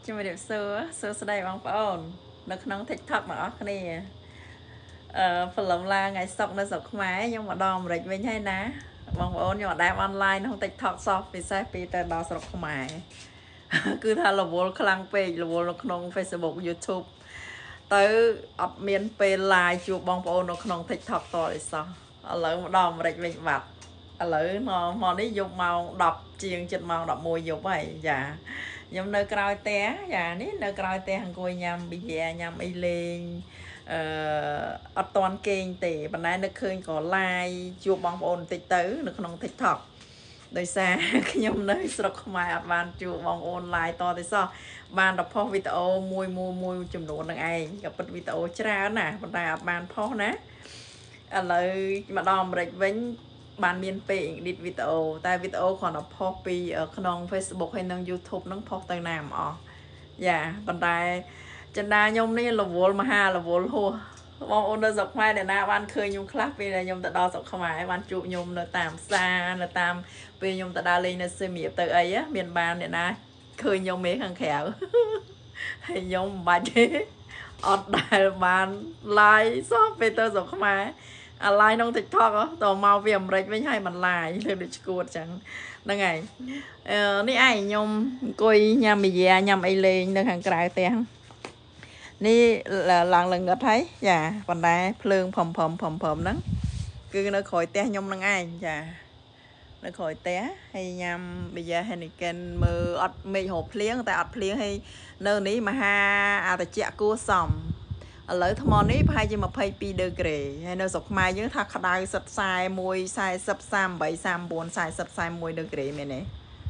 Chúng mình được xưa đây bằng phải ổn. Nó không thích thật mà nè. Phần lòng la ngày sọc nó sọc máy nhưng mà đòm rịch với hay ná. Bằng phải ổn nhưng mà đam online nó không thích thật soft vì sao vì tờ đo sọc máy. Cứ tha là vô khăn page là vô trong Facebook, YouTube. Tới ọt miên page live chụp bằng phải ổn nó không thích thật to thì sao. Lỡ mà đòm rịch với vặt. Lỡ nó đi dục màu đọc chiên chịch màu đọc mùi dục vậy. Dạ. Nhưng nơi cõi té dạ ní nơi cõi té hàng cùi nhằm bị dè nhằm y lên ở toàn kênh tỉ bản này nó khơi có like chụp bóng ổn tích tứ nó không thích thật đời xa nhưng nơi sọc mai ở bàn chụp bóng online to thì sao bàn đọc phó video mùi chùm nụ nâng ai gặp bật video chá nè bản này ở bàn phó ná lời mà đòm rạch với bạn miền Tây edit video tại video còn là copy ởក្នុង Facebook ហើយនឹង YouTube នឹងផុសទៅណាមអស់យ៉ាប៉ុន្តែចិន្តាខ្ញុំនេះរវល់មហារវល់ហួសបងអូននៅស្រុកខ្មែរអ្នកណាបានឃើញខ្ញុំខ្លះពេលខ្ញុំទៅដល់ស្រុកខ្មែរបានជួបខ្ញុំនៅតាមផ្សារនៅតាមពេលខ្ញុំទៅដើរលេងនៅសៀមរាបទៅអីមានបានអ្នកណាឃើញខ្ញុំមេខាងក្រៅហើយខ្ញុំមិនបាច់ទេអត់ដែលបាន like សោះពេលទៅស្រុកខ្មែរអាឡាយក្នុង TikTok តមកវាអាមេរិកវិញហើយមិនឡាយលើដូចឈួតចឹងហ្នឹងហើយនេះឯងខ្ញុំអង្គុយញ៉ាំមីយ៉ាញ៉ាំអីលេងនៅខាងក្រៅផ្ទះនេះឡើងល្ងឹតហើយចាប៉ុន្តែភ្លើងផឹមហ្នឹងគឺនៅក្រោយផ្ទះខ្ញុំហ្នឹងឯងចានៅក្រោយផ្ទះហើយញ៉ាំមីយ៉ា Heineken មើលអត់មេឃរោភ្លៀងតែអត់ភ្លៀងហើយនៅនេះមហាអាតជាគួសមឥឡូវថ្មនេះប្រហែលជា22ដឺក្រេហើយនៅស្រុកខ្មែរយើងថាក្តៅសិត41 40 38 39 40 41ដឺក្រេមែនទេ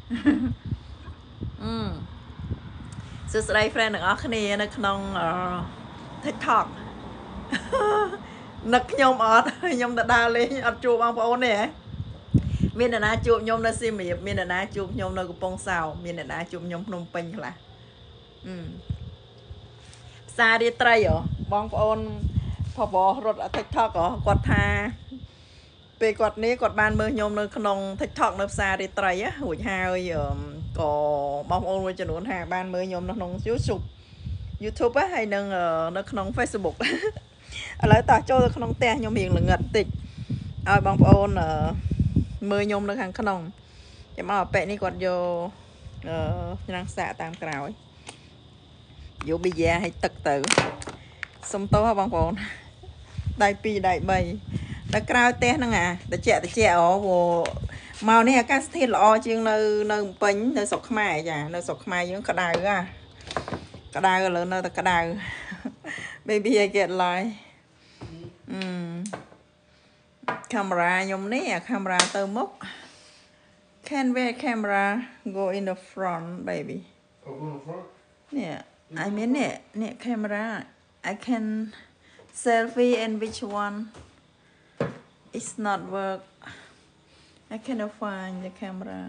សួស្តី friend ទាំងអស់គ្នានៅក្នុង TikTok នឹកខ្ញុំអត់ខ្ញុំទៅដើរលេងអត់ជួបបងប្អូនទេហ៎មានអ្នកណាជួបខ្ញុំនៅសៀមរាបមានអ្នកណាជួបខ្ញុំនៅកំពង់សោមមានអ្នកណាជួបខ្ញុំភ្នំពេញខ្លះផ្សាររាត្រីបងប្អូនបបរត់ TikTok គាត់ថាពេលគាត់នេះគាត់បានមើលខ្ញុំនៅក្នុង TikTok នៅផ្សាររាត្រីរួចហើយក៏បងប្អូនមួយចំនួនថាបានមើលខ្ញុំនៅក្នុង YouTube ហើយនឹងនៅក្នុង Facebook ឥឡូវតោះចូលទៅក្នុងផ្ទះខ្ញុំរៀងល្ងឹតតិចឲ្យបងប្អូនមើលខ្ញុំនៅខាងក្នុងចាំមកប៉ែនេះគាត់យកឆ្នាំងសាកតាមក្រោយយកប៊ីយ៉ាឲ្យទឹកទៅសុំតោះបងប្អូនដៃ2ដៃ3ដល់ក្រៅផ្ទះហ្នឹងតិចមកនេះអាកាសធាតុល្អជាងនៅពេញនៅស្រុកខ្មែរចានៅស្រុកខ្មែរយើងក្តៅក្តៅឥឡូវនៅតែក្តៅ baby I get live camera ខ្ញុំនេះcamera ទៅមុខ can wear camera go in the front baby oh in the front yeah I mean it camera I can selfie and which one it's not work I cannot find the camera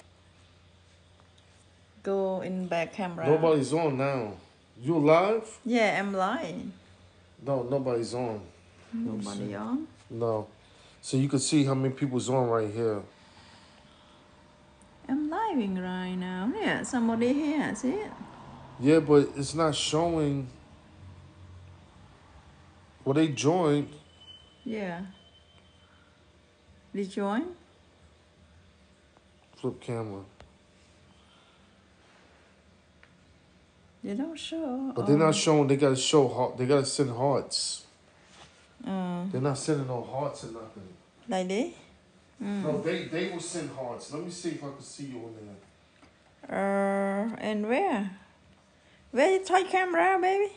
go in back camera nobody's on now you live yeah I'm live no nobody's on nobody on no so you can see how many people's on right here I'm living right now yeah somebody here see it yeah but it's not showing well they joined yeah did you join flip camera they don't show but they're not showing they gotta show they gotta send hearts they're not sending no hearts or nothing like this no they will send hearts let me see if I can see you on there and where you take camera baby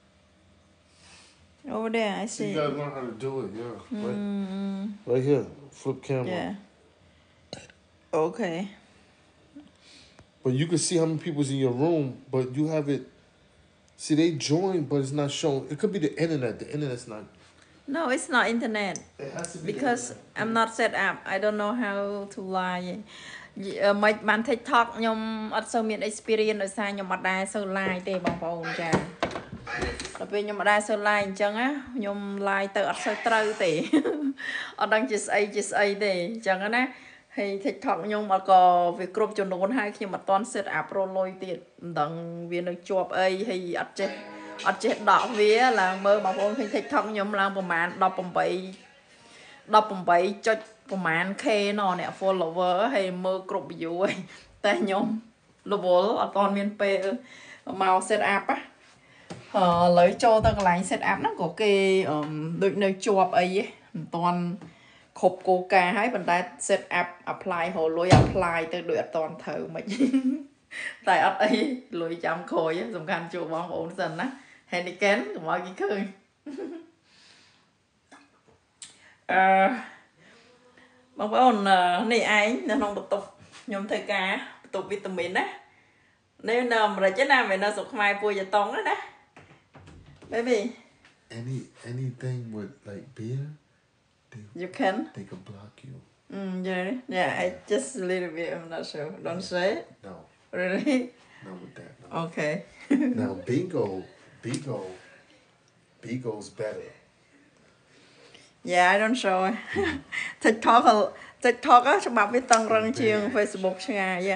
over there I see you gotta learn how to do it yeah right here flip camera yeah okay but you can see how many people's in your room but you have it see they joined but it's not showing it could be the internet's not no it's not internet it has to be because I'm not set up I don't know how to live មិនបាន TikTok ខ្ញុំអត់សូវមាន experience ដោយសារខ្ញុំអត់ដែរសូវ live ទេបងប្អូនចាដល់ពេលខ្ញុំអត់ដែរសូវ live អញ្ចឹងខ្ញុំ live ទៅអត់សូវត្រូវទេអត់ដឹងជាស្អីទេអញ្ចឹងណា hay TikTok nhưng mà có việc group cho nôn hay khi mà toàn set up pro lôi tiệt đằng viên được chụp ấy hay ở chết đỏ vía là mơ mà phong khi TikTok nhưng làประมาณ17ចុចប្រហែល K ណអ្នក follower ហើយមើលគ្រប់ view ហើយតែខ្ញុំរវល់អត់ទាន់មានពេលមក set up ឥឡូវចូលទៅកន្លែង set up ហ្នឹងក៏គេដូចនៅជាប់អីមិនទាន់គ្រប់គោលការណ៍ហើយប៉ុន្តែ set up apply ហៅលុយ apply ទៅដូចអត់ទាន់ត្រូវមិនតែអត់អីលុយចាំក្រោយសំខាន់ជួបបងប្អូនសិនណា Heineken កុំឲ្យគេឃើញបងប្អូននេះឯងនៅក្នុងបន្ទប់ខ្ញុំធ្វើការបន្ទប់វីតាមីនណានេះនៅអាមេរិកណាមិននៅស្រុកខ្មែរពួយយតងណា baby anything with like beer you can they can block you yeah I just a little bit I'm not sure don't say it no really not with that no. okay now Bigo's better yeah I don't show it TikTok ច្បាប់វាតឹងរឹងជាង Facebook ឆ្ងាយ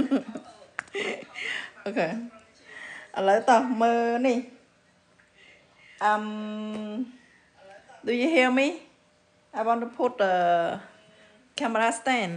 អូខេឥឡូវតោះមើលនេះdo you hear me I want to put the camera stand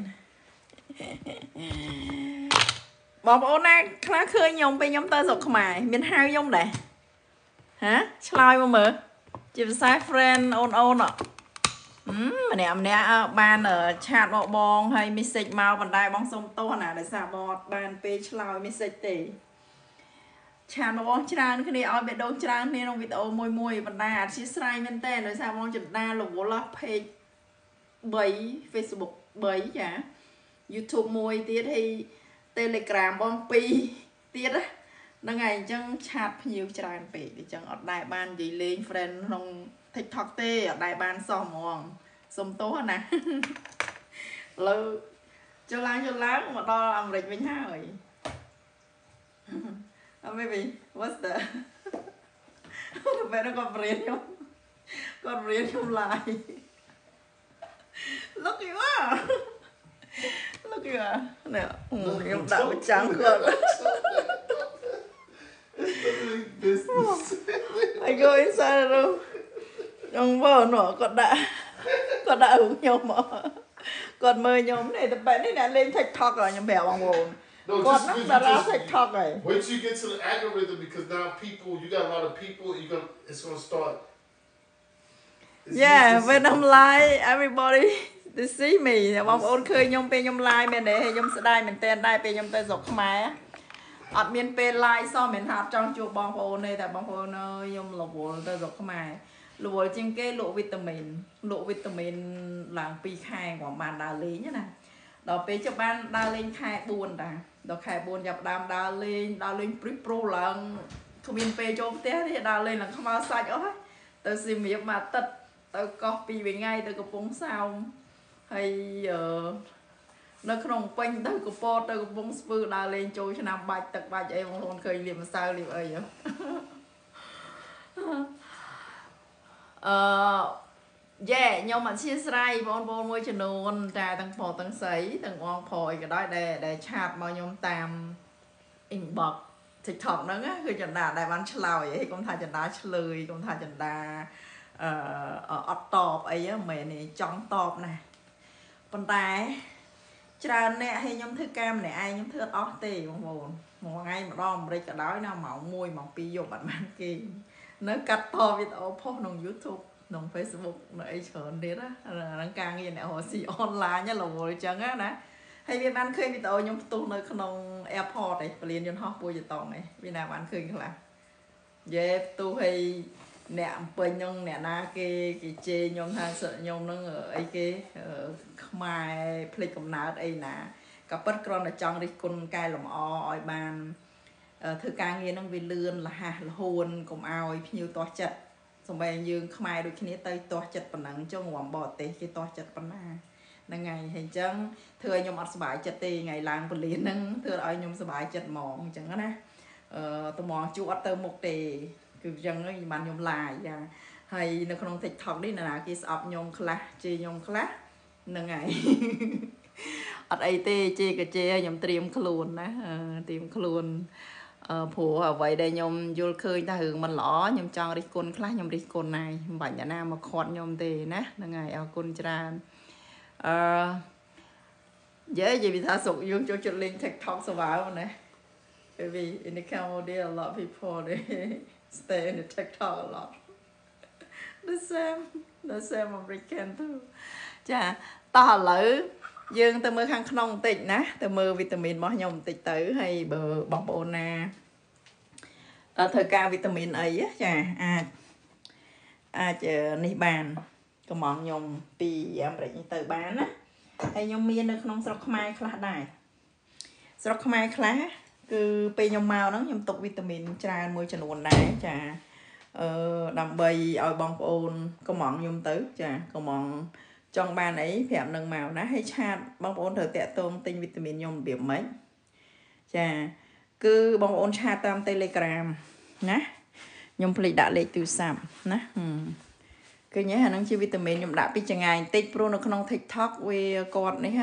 បងប្អូនណាខ្លះឃើញខ្ញុំពេលខ្ញុំទៅស្រុកខ្មែរមានហៅខ្ញុំដែរហ៎ឆ្លើយមកមើលជាភាសា friend អូនម្នាក់បានឆាតមកបងហើយ message មកបណ្ដាបងសុំទោសណាដោយសារបងអត់បានពេលឆ្លើយ message ទេឆាតមកបងច្រើនគ្នាឲ្យបេះដូងច្រើនគ្នាក្នុងវីដេអូមួយបណ្ដាអធិស្ស្រ័យមែនតើដោយសារបងចន្ទារវល់ page 3 Facebook 3ចា YouTube 1ទៀតហើយ Telegram បង2ទៀតហ្នឹងហើយអញ្ចឹងឆាតភ្ញៀវច្រើនពេកអញ្ចឹងអត់ដែរបាននិយាយលេង friend ក្នុង TikTok ទេអត់ដែរបានសោះហ្មងសុំទោសណាឥឡូវចូលឡើងមកដល់អាមេរិកវិញហើយbaby what's the ពេលគាត់រៀនខ្ញុំឡាយ look you are ណែខ្ញុំដាក់ប្រចាំគាត់ I go inside the room ខ្ញុំបងគាត់ដាក់រូបខ្ញុំមកគាត់មើលខ្ញុំនេះតែបែបនេះអ្នកលេង TikTok ខ្ញុំប្រាប់បងប្អូន No, God, not that I TikTok. Wait till you get to the algorithm because now you got a lot of people. It's gonna start. Yeah, when I'm live, everybody they see me. បងប្អូនឃើញខ្ញុំពេលខ្ញុំ live មែនទេខ្ញុំស្ដាយមែនតើដែរពេលខ្ញុំទៅស្រុកខ្មែរអត់មានពេល live សោះមិនថាចង់ជួបបងប្អូនទេតែបងប្អូនអើយខ្ញុំរវល់ទៅស្រុកខ្មែររវល់ជាងគេលក់វីតាមីនឡើង2ខែក៏បានដើរលេងណាដល់ពេលចាប់បានដើរលេងខែ4តាដល់ខែ4ចាប់ដើមដើរលេងព្រិះប្រូឡើងគ្មានពេលចូលផ្ទះទេដើរលេងឡើងខ្មៅសាច់អស់ហើយទៅសៀមរាបមួយអាទិត្យទៅកោះ2ថ្ងៃទៅកំពង់សោមហើយនៅក្នុងពេញទៅកពតទៅកំពង់ស្ពឺដើរលេងចូលឆ្នាំបាច់ទឹកបាច់អីបងប្អូនឃើញលៀបម្សៅលៀបអីខ្ញុំអធិស្ឋានបងប្អូនមួយចំនួនតែទាំងប្រុសទាំងស្រីទាំងបងប្រុសអីក៏ដោយដែលឆាតមកខ្ញុំតាម inbox TikTok ហ្នឹងគឺចន្ទាដែលបានឆ្លើយហើយកុំថាចន្ទាឆ្លើយកុំថាចន្ទាអត់តបអីហ្នឹងមែនទេចង់តបណាប៉ុន្តែច្រើនអ្នកឲ្យខ្ញុំធ្វើការម្នាក់ឯងខ្ញុំធ្វើអត់អស់ទេបងប្អូនមួយថ្ងៃម្ដងអាមេរិកក៏ដោយណាម៉ោង1ម៉ោង2យប់អត់បានគេនៅកាត់តវីដេអូផុសក្នុង YouTube ក្នុង Facebook នៅអីច្រើនទៀតណាហ្នឹងការងារអ្នករកស៊ីអនឡាញរវល់អញ្ចឹងណាហើយវាបានឃើញវីដេអូខ្ញុំផ្ទុះនៅក្នុង airport ឯងពលានយន្តហោះពួយយតងឯងវាណាបានឃើញខ្លះយេផ្ទុះឲ្យអ្នកអំពេញហ្នឹងអ្នកណាគេជេរខ្ញុំថាខ្ញុំហ្នឹងអីគេខ្មែរភ្លេចកំណើតអីណាក៏ប៉ិតគ្រាន់តែចង់រិះគន់កែលម្អឲ្យបានធ្វើការងារហ្នឹងវាលឿនលះរហួនកុំឲ្យភ្ញៀវទាស់ចិត្តសំបីយើងខ្មែរដូចគ្នាទៅទាស់ចិត្តប៉ុណ្ណឹងចុងរំបរទេសគេទាស់ចិត្តប៉ុណ្ណាហ្នឹងហើយអញ្ចឹងធ្វើឲ្យខ្ញុំអត់សុបាយចិត្តទេថ្ងៃឡើងពលានហ្នឹងធ្វើឲ្យខ្ញុំសុបាយចិត្តហ្មងអញ្ចឹងណាត្មងជួអត់ទៅមុខទេគឺអញ្ចឹងបានខ្ញុំឡាយចាហើយនៅក្នុង TikTok នេះណាគេស្អប់ខ្ញុំខ្លះជេរខ្ញុំខ្លះហ្នឹងហើយអត់អីទេជេក៏ជេខ្ញុំត្រៀមខ្លួនណាត្រៀមខ្លួនព្រោះអ្វីដែលខ្ញុំយល់ឃើញថារឿងមិនល្អខ្ញុំចង់រិះគន់ខ្លះខ្ញុំរិះគន់ហើយមិនបាច់អ្នកណាមកខាត់ខ្ញុំទេណាហ្នឹងហើយអរគុណច្រើននិយាយថាសុកយើងចូលចិត្តលេង TikTok សវ៉ាវណា Maybe in the Cambodia a lot of people they stay in the TikTok a lot the same American too ចាតោះឥឡូវយើងទៅមើលខាងក្នុងបន្តិចណាទៅមើលវីតាមីនរបស់ខ្ញុំបន្តិចទៅហើយបើបងប្អូនណាត្រូវការវីតាមីនអីចាអាចនេះបានកំងខ្ញុំពីអាមេរិកនេះទៅបានណាហើយខ្ញុំមាននៅក្នុងស្រុកខ្មែរខ្លះដែរស្រុកខ្មែរខ្លះគឺពេលខ្ញុំមកហ្នឹងខ្ញុំទុកវីតាមីនច្រើនមួយចំនួនដែរចាដើម្បីឲ្យបងប្អូនកំងខ្ញុំទៅចាកំងចង់បានអីប្រាប់នឹងមកណាហើយឆាតបងប្អូនត្រូវតាក់ទងទិញវីតាមីនខ្ញុំរបៀបម៉េចចាគឺបងប្អូនឆាតតាម Telegram ណាខ្ញុំភ្លេចដាក់លេខទូរស័ព្ទណាឃើញទេអាហ្នឹងជាវីតាមីនខ្ញុំដាក់ពីចង្អាយបន្តិចព្រោះនៅក្នុង TikTok វាគាត់នេះ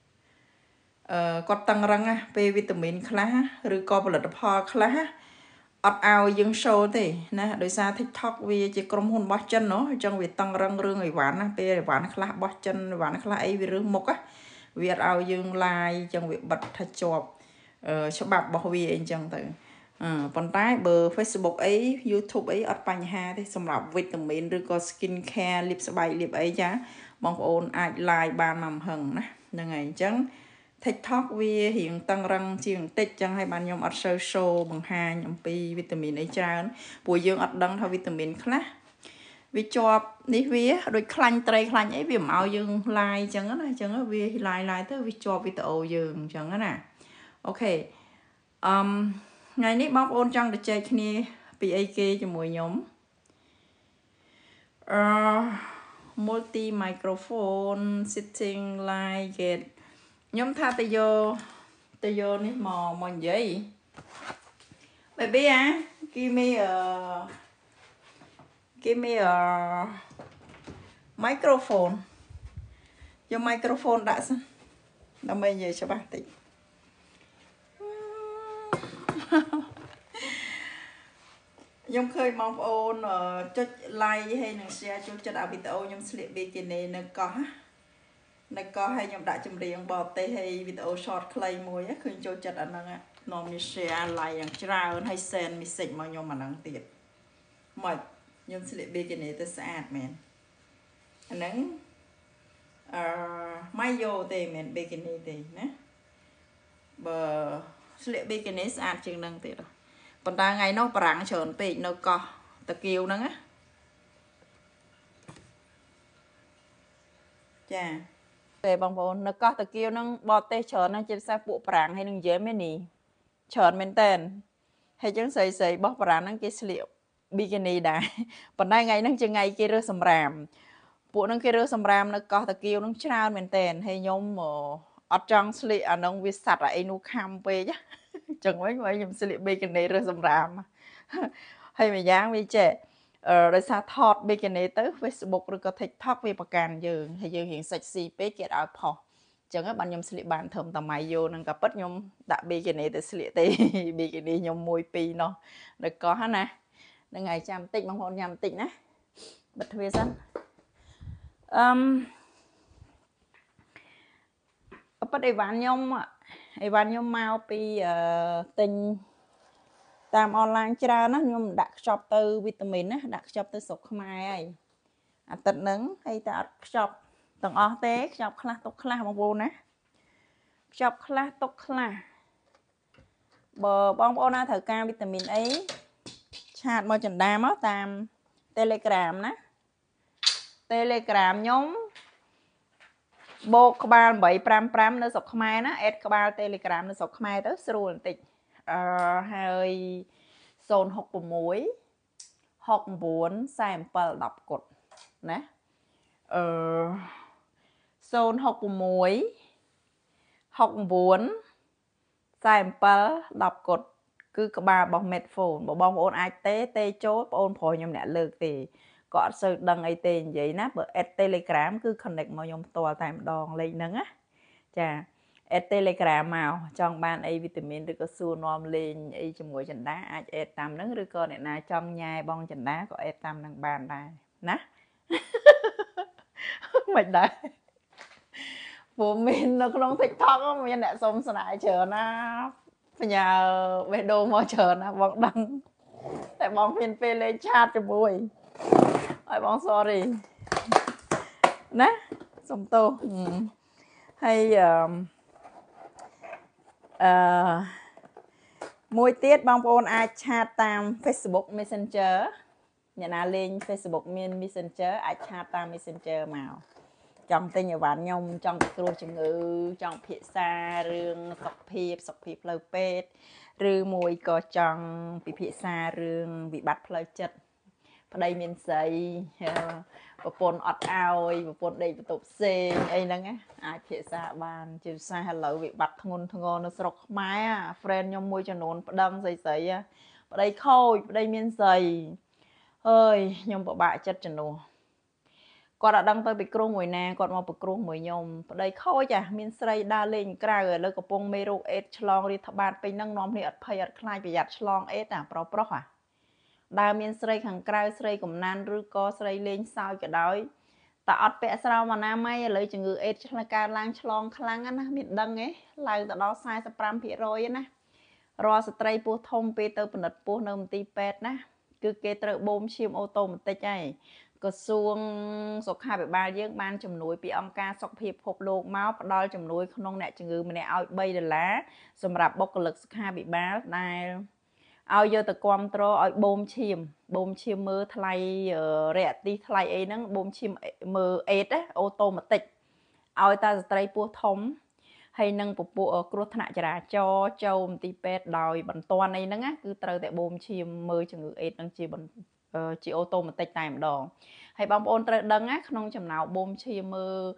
គាត់តឹងរឹងពេលវីតាមីនខ្លះឬក៏ផលិតផលខ្លះអត់ឲ្យយើង show ទេណាដោយសារ TikTok វាជាក្រុមហ៊ុនរបស់ចិនเนาะអញ្ចឹងវាតឹងរឹងរឿងអីវ៉ាន់ណាពេលអីវ៉ាន់ខ្លះរបស់ចិនអីវ៉ាន់ខ្លះអីវារើសមុខវាអត់ឲ្យយើង live អញ្ចឹងវាបិទថាជាប់ច្បាប់របស់វាអីអញ្ចឹងទៅប៉ុន្តែបើ Facebook អី YouTube អីអត់បញ្ហាទេសម្រាប់វីតាមីនឬក៏ skin care លាបស្បែកលាបអីចាបងប្អូនអាច live បានមកហឹងណាហ្នឹងហើយអញ្ចឹង TikTok វារៀងតឹងរឹងជាងបន្តិចចឹងហើយបានខ្ញុំអត់សូវ show បង្ហាញអំពីវីតាមីនអីច្រើនព្រោះយើងអត់ដឹងថាវីតាមីនខ្លះវាជាប់នេះវាដូចខ្លាញ់ត្រីខ្លាញ់អីវាមិនឲ្យយើង live ចឹងណាអញ្ចឹងវា live ទៅវាជាប់វីដេអូយើងអញ្ចឹងណាអូខេថ្ងៃនេះបងប្អូនចង់ទៅចែកគ្នាពីអីគេជាមួយខ្ញុំmulti microphone sitting like it ខ្ញុំថាទៅយកនេះមកនិយាយ baby give me a microphone យក microphone ដាក់សិនដើម្បីនិយាយច្បាស់តិចខ្ញុំឃើញបងប្អូនចុច like ហើយនិង share ចូលចិត្តអាវីដេអូខ្ញុំស្លៀក bikini នៅកោះហើយខ្ញុំដាក់ចម្រៀងបរទេសហើយវីដេអូ short ខ្លីមួយឃើញចូលចិត្តអាហ្នឹងនាំគ្នា share like យ៉ាងច្រើនហើយ send message មកខ្ញុំអាហ្នឹងទៀតមកខ្ញុំស្លៀក bikini ទៅស្អាតមែនអាហ្នឹងម៉ៃយ៉ូទេមែន bikini ទេណាបើស្លៀក bikini ស្អាតជាងហ្នឹងទៀតប៉ុន្តែថ្ងៃនោះបារាំងច្រើនពេកនៅកោះតាគៀវហ្នឹងណាចាទេបងប្អូននៅកោះតាគៀវហ្នឹងបរទេសច្រើនណាស់ជាពិសេសពួកបារាំងហើយនឹងយេមេនីច្រើនមែនតើហើយចឹងស្រីៗរបស់បារាំងហ្នឹងគេស្លៀក bikini ដែរប៉ុន្តែថ្ងៃហ្នឹងជាថ្ងៃគេរើសសម្រាមពួកហ្នឹងគេរើសសម្រាមនៅកោះតាគៀវហ្នឹងច្រើនមែនតើហើយខ្ញុំអត់ចង់ស្លៀកអាហ្នឹងវាសัตว์អីនោះខំពេកចឹងវិញខ្ញុំស្លៀក bikini រើសសម្រាមហើយមួយយ៉ាងវាចេះដោយសារថត bikini ទៅ Facebook ឬក៏ TikTok វាប្រកាន់យើងហើយយើងរៀង sexy ពេកគេអត់ឲ្យផុសចឹងបានខ្ញុំស្លៀកបានធំតាម៉ៃយ៉ូនឹងក៏ប៉ិតខ្ញុំដាក់ bikini ទៅស្លៀកទេ bikini ខ្ញុំ1 2នោះនៅកោះណាហ្នឹងហើយចាំបន្តិចបងប្អូនចាំបន្តិចណាបិទទ្វារសិនប៉ិតអីវ៉ាន់ខ្ញុំមកពីទិញតាមអនឡាញច្រើនណាខ្ញុំដាក់ខ្ចប់ទៅវីតាមីនណាដាក់ខ្ចប់ទៅស្រុកខ្មែរហើយអាទិត្យហ្នឹងហើយតែអត់ខ្ចប់ទាំងអស់ទេខ្ចប់ខ្លះទុកខ្លះបងប្អូនណាខ្ចប់ខ្លះទុកខ្លះបើបងប្អូនណាត្រូវការវីតាមីនអីឆាតមកចន្ទាមកតាម Telegram ណា Telegram ខ្ញុំបូកក្បាល855នៅស្រុកខ្មែរណាអេតក្បាល Telegram នៅស្រុកខ្មែរទៅស្រួលបន្តិចហើយ066 69 47 10កុដណា066 69 47 10កុដគឺក្បាលរបស់ Medphone បើបងប្អូនអាចទេចូលបងប្អូនប្រុសខ្ញុំអ្នកលើកទេក៏អត់សូវដឹងអីទេនិយាយណាបើ add Telegram គឺ connect មកខ្ញុំផ្ទាល់តែម្ដងលេខហ្នឹងណាចាអេត Telegram មកចង់បានអីវីតាមីនឬក៏សួរនាំលេងអីជាមួយចន្ទាអាចអេតតាមហ្នឹងឬក៏អ្នកណាចង់ញ៉ែបងចន្ទាក៏អេតតាមហ្នឹងបានដែរណាមិនដែរព្រោះមាននៅក្នុង TikTok មានអ្នកសុំស្នេហ៍ច្រើនណាបញ្ញាបេះដូងមកច្រើនណាបងដឹងតែបងមានពេលលេងឆាតជាមួយឲ្យបង sorry ណាសុំទោសហើយមួយទៀតបងប្អូនអាចឆាតតាម Facebook Messenger អ្នកណាលេង Facebook មាន Messenger អាចឆាតតាម Messenger មកចង់ទិញអីវ៉ាន់ខ្ញុំចង់ពិគ្រោះជំងឺចង់ពិភាក្សារឿងសុខភាពផ្លូវពេទ្យឬមួយក៏ចង់ពិភាក្សារឿងវិបត្តិផ្លូវចិត្តប្តីមានស្រីប្រពន្ធអត់ឲ្យប្រពន្ធដេកបន្ទប់ផ្សេងអីហ្នឹងអាចពិភាក្សាបានជាពិសេសឥឡូវវិបត្តិធ្ងន់ធ្ងរនៅស្រុកខ្មែរ friend ខ្ញុំមួយចំនួនប្តឹងស្រីប្តីខូចប្តីមានស្រីអើយខ្ញុំពិបាកចិត្តជំនួសគាត់អត់ដឹងទៅពិគ្រោះមួយណាគាត់មកពិគ្រោះមួយខ្ញុំប្តីខូចមានស្រីដើរលេងក្រៅឥឡូវកំពុងមេរោគអេដឆ្លងរាតត្បាតពេញហ្នឹងនាំគ្នាអត់ភ័យអត់ខ្លាចប្រយ័ត្នឆ្លងអេដប្រុសដើរមានស្រីខាងក្រៅស្រីកំណានឬក៏ស្រីលេងសើចក៏ដោយតែអត់ពាក់ស្រោមអនាម័យឥឡូវជំងឺអេដឆ្លងកើតឡើងឆ្លងខ្លាំងណាមានដឹងទេឡើងទៅដល់ 45% ណារាល់ស្ត្រីពោះធំពេលទៅពិនិត្យពោះនៅមន្ទីរពេទ្យណាគឺគេត្រូវបូមឈាមអូតូម៉ាទិកហើយក្រសួងសុខាភិបាលយើងបានជំនួយពីអង្គការសុខភាពពិភពលោកមកផ្ដល់ជំនួយក្នុងអ្នកជំងឺម្នាក់ឲ្យ$3សម្រាប់បុគ្គលិកសុខាភិបាលដែលឲ្យយកទៅគ្រប់គ្រងឲ្យបូមឈាមមើលថ្លៃរយៈទីថ្លៃអីហ្នឹងបូមឈាមមើលអេដអូតូម៉ាទិកឲ្យតែស្ត្រីពោះធំហើយនឹងពពួកគ្រោះថ្នាក់ចរាចរណ៍ចូលមន្ទីរពេទ្យដោយបន្ទាន់អីហ្នឹងគឺត្រូវតែបូមឈាមមើលជំងឺអេដហ្នឹងជាអូតូម៉ាទិកតែម្ដងហើយបងប្អូនត្រូវដឹងក្នុងចំណោមបូមឈាមមើល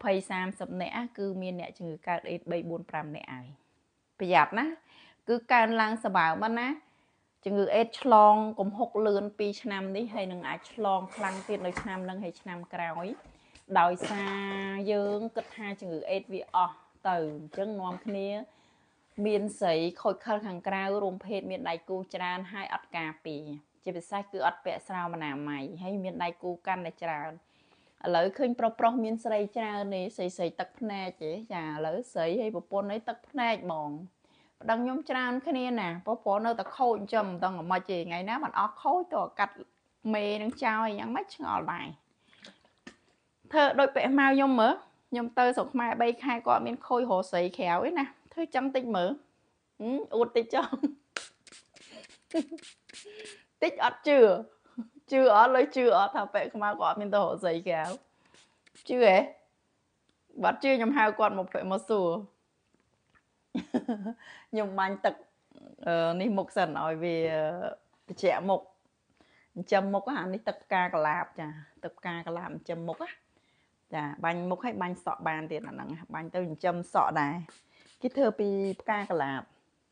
20-30នាក់គឺមានអ្នកជំងឺកើតអេដ3-4-5នាក់ហើយប្រយ័ត្នណាគឺកើនឡើងសបើមណាជំងឺអេដឆ្លងកំហុកលឿន2ឆ្នាំនេះហើយនឹងអាចឆ្លងខ្លាំងទៀតនៅឆ្នាំនឹងហើយឆ្នាំក្រោយដោយសារយើងគិតថាជំងឺអេដវាអស់ទៅអញ្ចឹងនាំគ្នាមានស្រីខូចខលខាងក្រៅរួមភេទមានដៃគូច្រើនហើយអត់ការពារជាពិសេសគឺអត់ពាក់ស្រោមអនាម័យហើយមានដៃគូកាន់តែច្រើនឥឡូវឃើញប្រុសមានស្រីច្រើននេះស្រីទឹកភ្នែកទេចាឥឡូវស្រីហើយប្រពន្ធអីទឹកភ្នែកហ្មងប្តឹងខ្ញុំច្រើនគ្នាណាព្រោះនៅតែខូចអញ្ចឹងមិនដឹងអាម៉េចទេថ្ងៃណាមិនអស់ខូចទៅកាត់មេនឹងចោលយ៉ាងម៉េចឆ្ងល់ដែរធ្វើដូចពាក់ម៉ៅខ្ញុំមើលខ្ញុំទៅស្រុកខ្មែរ3ខែគាត់មានខូចរស្រីក្រៅឯណាធ្វើចឹងតិចមើលអួតតិចចុះតិចអត់ជឿអត់លើជឿអត់ថាពាក់ខ្មៅគាត់មានទៅរស្រីក្រៅជឿហ៎បាត់ជឿខ្ញុំហៅគាត់មកសួរខ្ញុំបាញ់ទឹកនេះមុខសិនឲ្យវាត្រជាក់មុខចិញ្ចឹមមុខអានេះទឹកផ្កាកលាបចាទឹកផ្កាកលាបចិញ្ចឹមមុខចាបាញ់មុខឲ្យបាញ់សក់បានទៀតអាហ្នឹងបាញ់ទៅចិញ្ចឹមសក់ដែរគេធ្វើពីផ្កាកលាប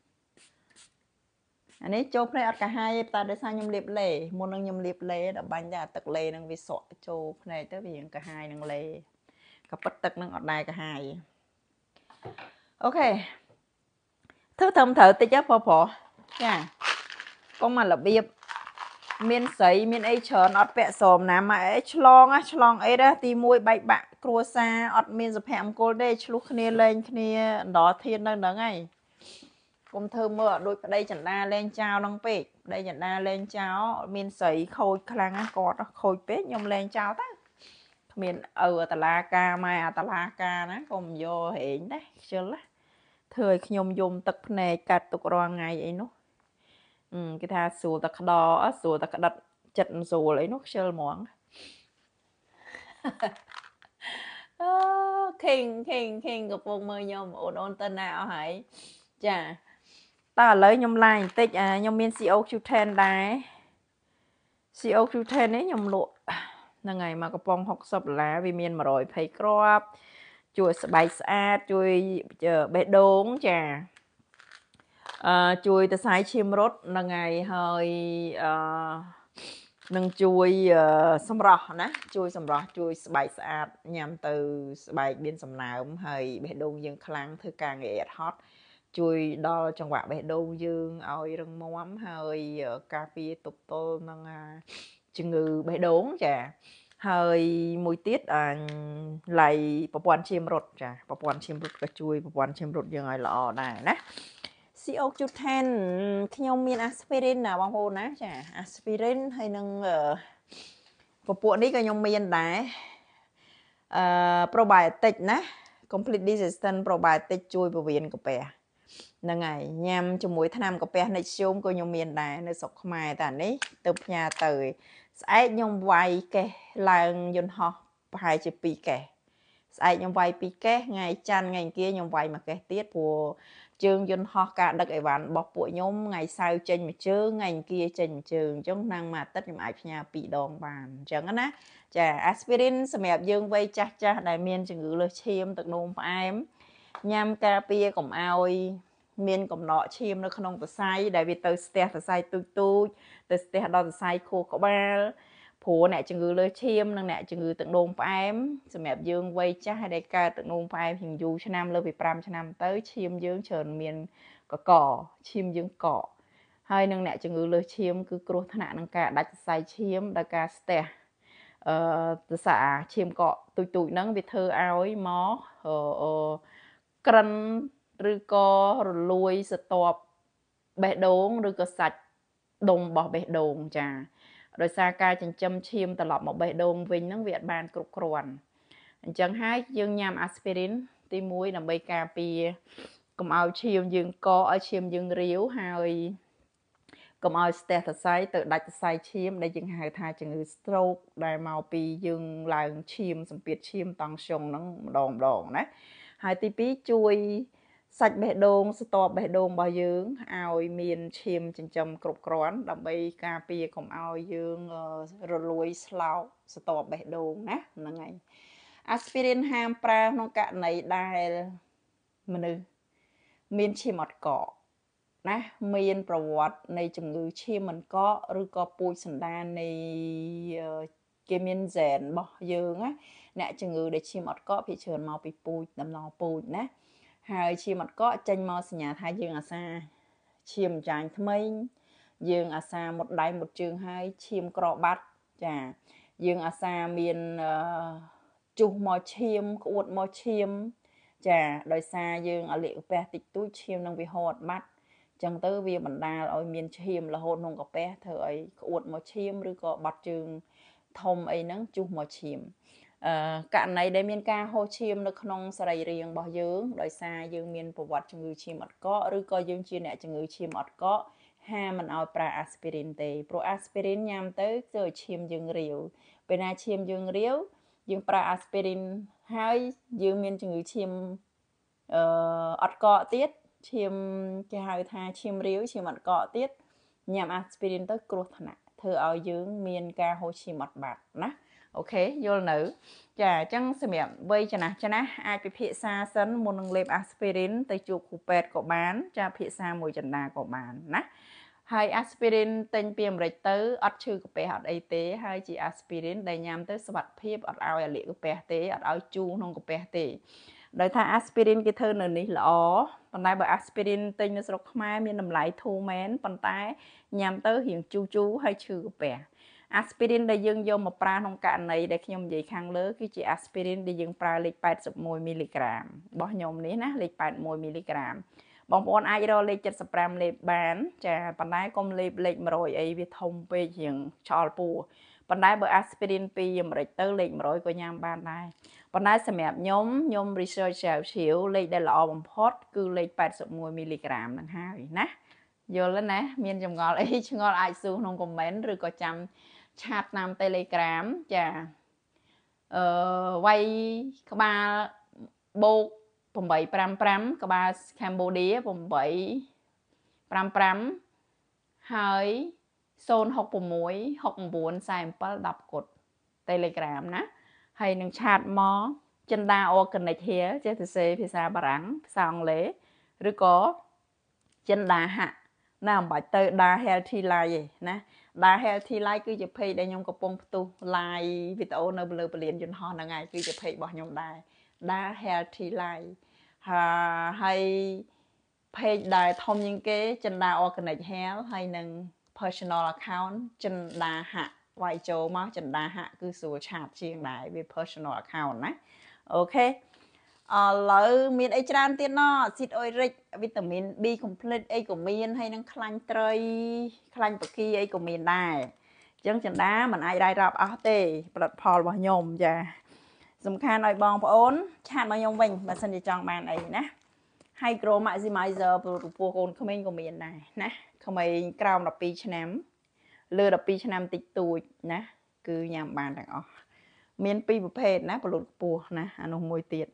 អានេះចូលភ្នែកអត់កាហាយទេតែដោយសារខ្ញុំលាបលេមុននឹងខ្ញុំលាបលេដល់បាញ់តែទឹកលេនឹងវាសក់ចូលភ្នែកទៅវាយ៉ាងកាហាយនឹងលេក៏ប៉ិតទឹកនឹងអត់ដែរកាហាយអូខេធ្វើត្រឹមត្រូវតិចប្រុសចាកុំមករបៀបមានស្រីមានអីច្រើនអត់ពាក់ស្រោមណាមកអីឆ្លងអីដែរទី1បែកបាក់គ្រួសារអត់មានសុភមង្គលទេឆ្លោះគ្នាលេងគ្នាដល់ធាននៅហ្នឹងហើយកុំធ្វើមើលឲ្យដូចប្តីចន្ទាលេងចោលហ្នឹងពេកប្តីចន្ទាលេងចោលមានស្រីខូចខ្លាំងគាត់ខូចពេកខ្ញុំលេងចោលទៅគ្មានឪអតឡាការម៉ែអតឡាការណាកុំយករែងដែរខ្ជិលណាធ្វើឲ្យខ្ញុំយំទឹកភ្នែកកាត់ទុករាល់ថ្ងៃអីនោះគេថាស្រួលតែក្តោស្រួលតែក្តិតចិត្តមិនស្រួលអីនោះខ្ជិលហ្មងអូខេងកំពុងមើលខ្ញុំអូនទៅណាអស់ហើយចាតើឥឡូវខ្ញុំឡាយបន្តិចខ្ញុំមាន COQ10 ដែរ COQ10 នេះខ្ញុំលក់ហ្នឹងហើយមកកំប៉ុង$60វាមាន120គ្រាប់ជួយស្បែកស្អាតជួយបេះដូងចាជួយទៅសាយឈាមរត់ហ្នឹងហើយនឹងជួយសម្រស់ណាជួយសម្រស់ជួយស្បែកស្អាតញ៉ាំទៅស្បែកមានសំណើមហើយបេះដូងយើងខ្លាំងធ្វើការងារអត់ហត់ជួយដល់ចង្វាក់បេះដូងយើងឲ្យរឹងមាំហើយការពារទប់ទល់នឹងជំងឺបេះដូងចាហើយមួយទៀតឡៃប្រព័ន្ធឈាមរត់ចាប្រព័ន្ធឈាមរត់ក៏ជួយប្រព័ន្ធឈាមរត់យើងឲ្យល្អដែរណា CO10 ខ្ញុំមាន aspirin ណាបងប្អូនណាចា aspirin ហើយនឹងពពួកនេះក៏ខ្ញុំមានដែរprobiotic ណា complete resistant probiotic ជួយពវៀនកាពះហ្នឹងហើយញ៉ាំជាមួយថ្នាំកាពះនិចស្យូមក៏ខ្ញុំមានដែរនៅស្រុកខ្មែរតែនេះទៅផ្ញើទៅស្អែកខ្ញុំវាយកេះឡើងយន្តហោះប្រហែលជា2កេះស្អែកខ្ញុំវាយ2កេះថ្ងៃច័ន្ទថ្ងៃអង្គារខ្ញុំវាយមួយកេះទៀតព្រោះជើងយន្តហោះការដឹកអីវ៉ាន់របស់ពួកខ្ញុំថ្ងៃសៅរ៍ចេញមួយជើងថ្ងៃអង្គារចេញមួយជើងអញ្ចឹងឆ្នាំមួយអាទិត្យខ្ញុំអាចផ្ញើ2ដងបានអញ្ចឹងណាចា aspirin សម្រាប់យើងវ័យចាស់ៗដែលមានជំងឺលើសឈាមទឹកនោមផ្អែមញ៉ាំការពារកុំឲ្យមានកំណកឈាមនៅក្នុងសរសៃដែលវាទៅស្ទះសរសៃទូចទៅស្ទះដល់សរសៃខួរក្បាលព្រោះអ្នកជំងឺលើសឈាមនិងអ្នកជំងឺទឹកនោមផ្អែមសម្រាប់យើងវ័យចាស់ហើយដែលកើតទឹកនោមផ្អែមជាងយូរឆ្នាំលើពី5ឆ្នាំទៅឈាមយើងច្រើនមានកកឈាមយើងកកហើយនឹងអ្នកជំងឺលើសឈាមគឺគ្រោះថ្នាក់នឹងការដាច់សរសៃឈាមដោយការស្ទះទសាឈាមកកទូចហ្នឹងវាធ្វើឲ្យមកក្រិនឬក៏រលួយស្ទាប់បេះដូងឬក៏សាច់ដុំរបស់បេះដូងចាដោយសារការចិញ្ចឹមឈាមត្រឡប់មកបេះដូងវិញហ្នឹងវាអត់បានគ្រប់គ្រាន់អញ្ចឹងហើយយើងញ៉ាំ aspirin ទី1ដើម្បីការពារកុំឲ្យឈាមយើងកកឲ្យឈាមយើងរាវហើយកុំឲ្យស្ទះសរសៃទៅដាច់សរសៃឈាមដែលយើងហៅថាជំងឺ stroke ដែលមកពីយើងឡើងឈាមសម្ពាធឈាមតង់ស្យុងហ្នឹងម្ដងណាហើយទី2ជួយសាច់បេះដូងស្ទាប់បេះដូងរបស់យើងឲ្យមានឈាមចិញ្ចឹមគ្រប់គ្រាន់ដើម្បីការពារកុំឲ្យយើងរលួយស្លោកស្ទាប់បេះដូងណាហ្នឹងហើយ aspirin ហាមប្រើក្នុងករណីដែលមនុស្សមានឈាមអត់កកណាមានប្រវត្តិនៃជំងឺឈាមមិនកកឬក៏ពូជសន្តាននៃគេមានហ្សែនរបស់យើងណាអ្នកជំងឺដែលឈាមអត់កកភាគច្រើនមកពីពូជដំណពូជណាហើយឈាមអត់កកចេញមកសញ្ញាថាយើងអាសាឈាមចាញ់ថ្មីយើងអាសាមុតដៃមុតជើងហើយឈាមក្របាត់ចាយើងអាសាមានជុះមកឈាមក្អួតមកឈាមចាដោយសារយើងអលិកាពះតិចតួចឈាមនឹងវាហត់បាត់ចឹងទៅវាបណ្ដាលឲ្យមានឈាមរហូតក្នុងកាពះធ្វើឲ្យក្អួតមកឈាមឬក៏បាត់ជើងធំអីហ្នឹងជុះមកឈាមករណីដែលមានការហូរឈាមនៅក្នុងសរីរាង្គរបស់យើងដោយសារយើងមានប្រវត្តិជំងឺឈាមអត់កកឬក៏យើងជាអ្នកជំងឺឈាមអត់កកហាមមិនឲ្យប្រើ aspirin ទេព្រោះ aspirin ញ៉ាំទៅធ្វើឲ្យឈាមយើងរាវពេលណាឈាមយើងរាវយើងប្រើ aspirin ហើយយើងមានជំងឺឈាមអត់កកទៀតឈាមគេហៅថាឈាមរាវឈាមអត់កកទៀតញ៉ាំ aspirin ទៅគ្រោះថ្នាក់ធ្វើឲ្យយើងមានការហូរឈាមអត់បាត់ណាអូខេយល់នៅចាអញ្ចឹងសម្រាប់វ័យចំណាស់អាចពិភាក្សាសិនមុននឹងលេប aspirin ទៅជួបគ្រូពេទ្យក៏បានចាពិភាក្សាមួយចន្ទាក៏បានណាហើយ aspirin ទិញពីអាមេរិកទៅអត់ឈឺកាពះអត់អីទេហើយជា aspirin ដែលញ៉ាំទៅសុវត្ថិភាពអត់ឲ្យអាលិកាពះទេអត់ឲ្យជូរក្នុងកាពះទេដោយថា aspirin គេធ្វើនៅនេះល្អប៉ុន្តែបើ aspirin ទិញនៅស្រុកខ្មែរមានតម្លៃធូរមែនប៉ុន្តែញ៉ាំទៅរៀងជូរហើយឈឺកាពះ aspirin ដែលយើងយកមកប្រើក្នុងករណីដែលខ្ញុំនិយាយខាងលើគឺជា aspirin ដែលយើងប្រើលេខ81មីលីក្រាមរបស់ខ្ញុំនេះណាលេខ81មីលីក្រាមបងប្អូនអាចរកលេខ75លេខបានចាប៉ុន្តែកុំលេខ100អីវាធំពេករៀងឆ្អល់ពោះប៉ុន្តែបើ aspirin ពីអាមេរិកទៅលេខ100ក៏ញ៉ាំបានដែរប៉ុន្តែសម្រាប់ខ្ញុំ research ជ្រាវលេខដែលល្អបំផុតគឺលេខ81មីលីក្រាមហ្នឹងហើយណាយល់ណាមានចម្ងល់អីឆ្ងល់អាចសួរក្នុង comment ឬក៏ចាំឆាតតាម Telegram ចាវាយក្បាលបូក855ក្បាល Cambodia 855ហើយ066 69 47 10គុត Telegram ណាហើយនឹងឆាតមកចិន្តា Organic Hair ចេះទៅសេភាសាបារាំងភាសាអង់គ្លេសឬក៏ចិន្តាហាក់ណាមិនបាច់ទៅដា Healthy Life ទេណា đa healthy life គឺជា page ដែលខ្ញុំកំពុងផ្ទុះ live វីដេអូនៅលើពលានយន្តហោះហ្នឹងហើយគឺជា page របស់ខ្ញុំដែរ đa healthy life ហើយ page ដែលធំជាងគេចិន្តា organic health ហើយនឹង personal account ចិន្តាហាក់វាយចូលមកចិន្តាហាក់គឺស្រួលឆាតជាងដែរវា personal account ណាអូខេឥឡូវមានអីច្រើនទៀតណស៊ីតអុយរិចវីតាមីន B complex អីក៏មានហើយនឹងខ្លាញ់ត្រីខ្លាញ់បកាអីក៏មានដែរអញ្ចឹងចិន្តាមិនអាចរាយរាប់អស់ទេផលិតផលរបស់ខ្ញុំចាសំខាន់ឲ្យបងប្អូនឆាតមកខ្ញុំវិញបើសិនជាចង់បានអីណា Hydro Maximizer ព្រោះពោះកូនក្មេងក៏មានដែរណាក្មេងក្រោម12ឆ្នាំលើ12ឆ្នាំតិចតួចណាគឺញ៉ាំបានទាំងអស់មានពីរប្រភេទណាពលុតខ្ពស់ណាអានោះមួយទៀត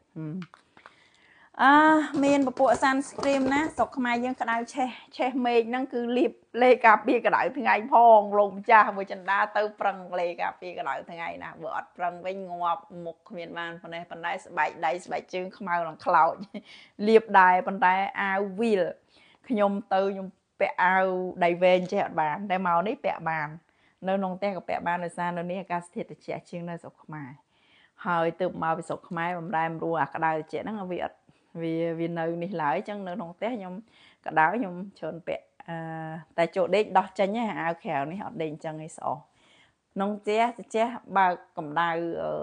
មានពពួក sunscreen ណាស្រុកខ្មែរយើងក្តៅឆេះមេឃហ្នឹងគឺលាបលេការពារក្តៅថ្ងៃផងលោកម្ចាស់មួយចិន្តាទៅប្រឹងលេការពារក្តៅថ្ងៃណាបើអត់ប្រឹងវិញងាប់មុខគ្មានបានប៉ុណ្ណេះស្បែកដៃស្បែកជើងខ្មៅនឹងខ្លោចលាបដែរប៉ុន្តែអាវវីលខ្ញុំពាក់អាវដៃវែងចេះអត់បានតែមកនេះពាក់បាននៅក្នុងផ្ទះក៏ពាក់បានដោយសារនៅនេះអាកាសធាតុត្រជាក់ជាងនៅស្រុកខ្មែរហើយទើបមកពីស្រុកខ្មែរបម្រែបម្រួលអាក្តៅត្រជាក់ហ្នឹងវាអត់វានៅនេះឡើយអញ្ចឹងនៅក្នុងផ្ទះខ្ញុំក្តៅខ្ញុំច្រើនពាក់តែចូលដេកដោះចេញអាវក្រៅនេះអត់ដេកអញ្ចឹងឯងស្អុះក្នុងផ្ទះត្រជាក់បើកម្ដៅ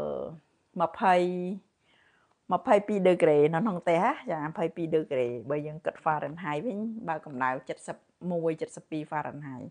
22ដឺក្រេនៅក្នុងផ្ទះចា22ដឺក្រេបើយើងគិត Fahrenheit វិញបើកម្ដៅ71 72 Fahrenheit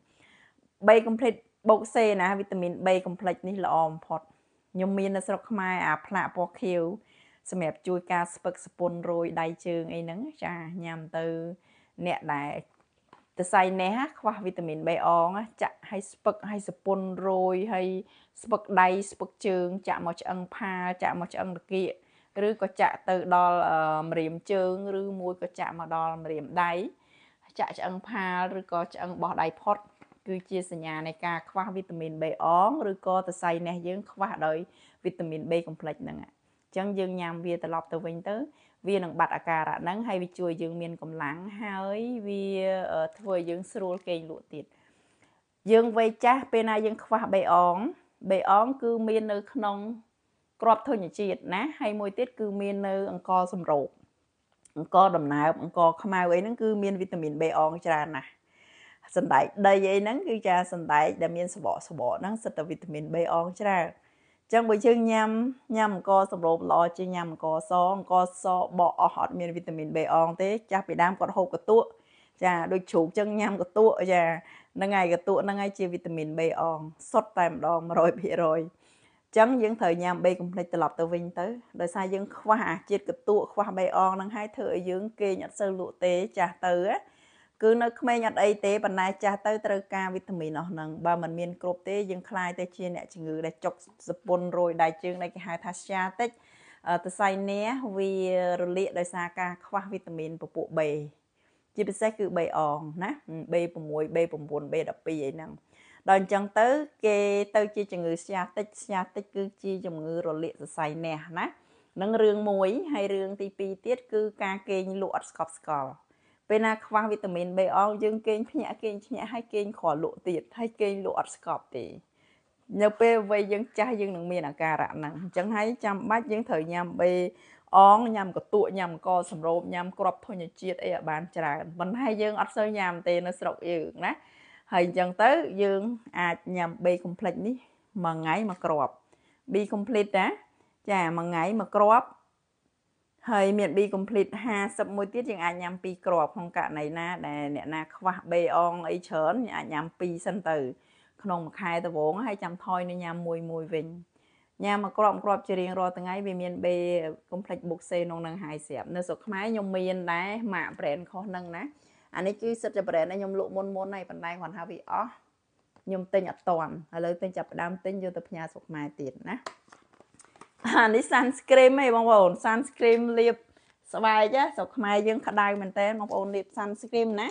B complex បូក C ណាវីតាមីន B complex នេះល្អបំផុតខ្ញុំមាននៅស្រុកខ្មែរអាផ្លាកពណ៌ខៀវសម្រាប់ជួយការស្ពឹកសពុនរោយដៃជើងអីហ្នឹងចាញ៉ាំទៅអ្នកដែលសរសៃនេះខ្វះវីតាមីន B អងចាក់ឲ្យស្ពឹកឲ្យសពុនរោយឲ្យស្ពឹកដៃស្ពឹកជើងចាក់មកឆ្អឹងផាចាក់មកឆ្អឹងតាគៀកឬក៏ចាក់ទៅដល់ម្រាមជើងឬមួយក៏ចាក់មកដល់ម្រាមដៃចាក់ឆ្អឹងផាឬក៏ឆ្អឹងបោះដៃផុតគឺជាសញ្ញានៃការខ្វះវីតាមីន B អងឬក៏សរសៃនេះយើងខ្វះដោយវីតាមីន B complex ហ្នឹងអញ្ចឹងយើងញ៉ាំវាត្រឡប់ទៅវិញទៅវានឹងបាត់អាការៈហ្នឹងហើយវាជួយយើងមានកម្លាំងហើយវាធ្វើឲ្យយើងស្រួលគេងលក់ទៀតយើងវ័យចាស់ពេលណាយើងខ្វះ B អង B អងគឺមាននៅក្នុងគ្រាប់ធញ្ញជាតិណាហើយមួយទៀតគឺមាននៅអង្ករសម្រូបអង្ករដំណើបអង្ករខ្មៅអីហ្នឹងគឺមានវីតាមីន B អងច្រើនណាស់សណ្តែកដីអីហ្នឹងគឺចាសណ្តែកដែលមានសបកហ្នឹងសិតតែវីតាមីន B អងច្រើនអញ្ចឹងបើយើងញ៉ាំអង្ករសម្រូបល្អជាងញ៉ាំអង្ករសបកអស់អត់មានវីតាមីន B អងទេចាស់ពីដើមគាត់ហូបកតក់ចាដូចជ្រូកអញ្ចឹងញ៉ាំកតក់ចាហ្នឹងហើយកតក់ហ្នឹងហើយជាវីតាមីន B អងសុទ្ធតែម្ដង 100% អញ្ចឹងយើងត្រូវញ៉ាំ B complex ត្រឡប់ទៅវិញទៅដោយសារយើងខ្វះអាជាតិកតក់ខ្វះ B អងហ្នឹងហើយធ្វើឲ្យយើងគេងអត់សូវលក់ទេចាស់ទៅគឺនៅក្មេងអត់អីទេប៉ុន្តែចាស់ទៅត្រូវការវីតាមីនអស់ហ្នឹងបើមិនមានគ្រប់ទេយើងខ្លាយទៅជាអ្នកជំងឺដែលចុកសពុនរោយដៃជើងដែលគេហៅថា sciatic សរសៃនេះវារលាកដោយសារការខ្វះវីតាមីនពពួក B ជាពិសេសគឺ B អងណា B6 B9 B12 អីហ្នឹងដល់អញ្ចឹងទៅគេទៅជាជំងឺ sciatic គឺជាជំងឺរលាកសរសៃនេះណានឹងរឿងមួយហើយរឿងទី2ទៀតគឺការគេងលក់អត់ស្កប់ស្កល់ពេលណាខ្វះវីតាមីន B អងយើងគេងភ្ញាក់ហើយគេងខលក់ទៀតហើយគេងលក់អត់ស្កប់ទេនៅពេលវ័យយើងចាស់យើងនឹងមានអាការៈហ្នឹងអញ្ចឹងហើយចាំបាច់យើងត្រូវញ៉ាំ B អងញ៉ាំកតក់ញ៉ាំអង្ករសម្រូបញ៉ាំគ្រាប់ធញ្ញជាតិអីឲ្យបានច្រើនប៉ុន្តែយើងអត់សូវញ៉ាំទេនៅស្រុកយើងណាហើយអញ្ចឹងទៅយើងអាចញ៉ាំ B complex នេះមួយថ្ងៃមួយគ្រាប់ B complex ណាចាមួយថ្ងៃមួយគ្រាប់ហើយមាន B complete 50មួយទៀតយើងអាចញ៉ាំ2គ្រាប់ក្នុងករណីណាដែលអ្នកណាខ្វះ B អងអីច្រើនអាចញ៉ាំ2សិនទៅក្នុងមួយខែដំបូងហើយចាំថយនៅញ៉ាំមួយវិញញ៉ាំមួយគ្រាប់ជារៀងរាល់ថ្ងៃវាមាន B complex បុកសេក្នុងនឹងហើយស្រាប់នៅស្រុកខ្មែរខ្ញុំមានដែរម៉ាក brand ខុសហ្នឹងណាអានេះគឺសិតជា brand ដែលខ្ញុំលក់មុនហើយប៉ុន្តែគាត់ថាវាអស់ខ្ញុំទិញអត់តាន់ឥឡូវទិញចាប់ផ្ដើមទិញយកទៅផ្ញើស្រុកខ្មែរទៀតណាអានេះ sunscreen ហីបងប្អូន sunscreen លាបស្បែកស្រុកខ្មែរយើងក្តៅមែនតើបងប្អូនលាប sunscreen ណា